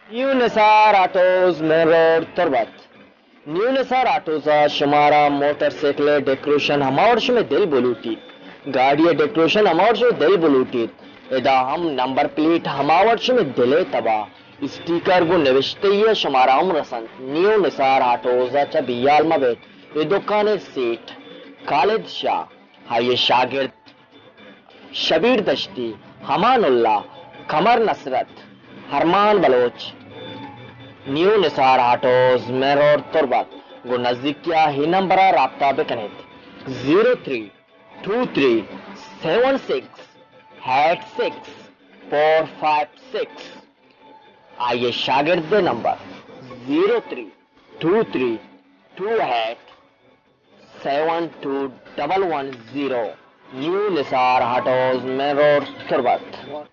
new Nisar autos main road Turbat new Nisar آٹوزا شمارا motor cycle decoration ہماورش میں دل بلوٹی گاڑی ڈیکوریشن ہماورش میں دل بلوٹی ادا ہم نمبر پلیٹ ہماورش میں دلے تبا اسٹیکر کو نوشتے ہی شمارا ہم رسن نیو نثار آٹوزا چا بیال مبیت یہ دکان سیٹ خالد شاہ ہائی شاگرد شبیر دشتی حمان اللہ قمر نصرت ہرمان Baloch new Nisar autos main road Turbat گو نزدیک کیا ہی نمبر رابطہ بکنیت 0323686456 آئیے شاگرد number 0323287210 new Nisar autos main road تربت